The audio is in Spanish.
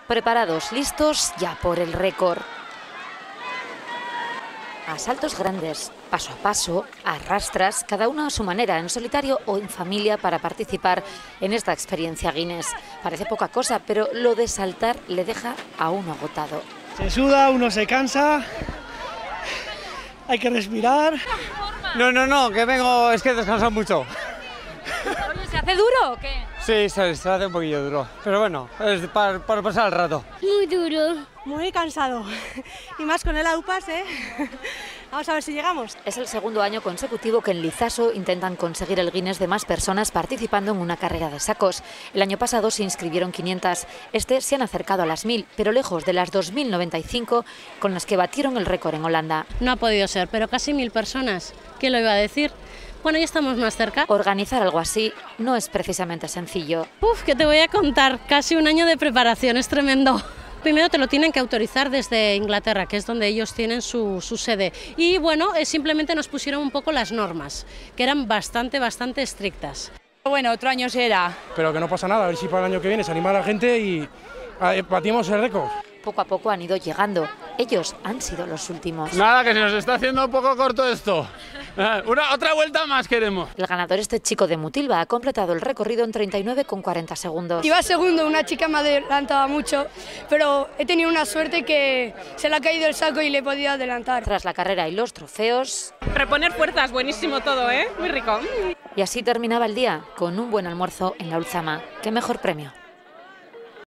Preparados, listos ya por el récord. A saltos grandes, paso a paso, a rastras, cada uno a su manera, en solitario o en familia, para participar en esta experiencia Guinness. Parece poca cosa, pero lo de saltar le deja a uno agotado. Se suda, uno se cansa, hay que respirar. No, que vengo, es que he descansado mucho. Oye, ¿se hace duro o qué? Sí, se hace un poquillo duro, pero bueno, es para pasar el rato. Muy duro. Muy cansado, y más con el AUPAS, ¿eh? Vamos a ver si llegamos. Es el segundo año consecutivo que en Lizaso intentan conseguir el Guinness de más personas participando en una carrera de sacos. El año pasado se inscribieron 500, se han acercado a las 1000, pero lejos de las 2095 con las que batieron el récord en Holanda. No ha podido ser, pero casi 1000 personas. ¿Quién lo iba a decir? Bueno, ya estamos más cerca. Organizar algo así no es precisamente sencillo. ¿Qué te voy a contar? Casi un año de preparación, es tremendo. Primero te lo tienen que autorizar desde Inglaterra, que es donde ellos tienen su sede. Y bueno, simplemente nos pusieron un poco las normas, que eran bastante estrictas. Bueno, otro año será. Pero que no pasa nada, a ver si para el año que viene se anima a la gente y batimos el récord. Poco a poco han ido llegando. Ellos han sido los últimos. Nada, que se nos está haciendo un poco corto esto. Otra vuelta más queremos. El ganador, este chico de Mutilva, ha completado el recorrido en 39,40 segundos. Iba segundo, una chica me adelantaba mucho, pero he tenido una suerte que se le ha caído el saco y le he podido adelantar. Tras la carrera y los trofeos... Reponer fuerzas, buenísimo todo, ¿eh? Muy rico. Y así terminaba el día, con un buen almuerzo en la Ultzama. ¡Qué mejor premio!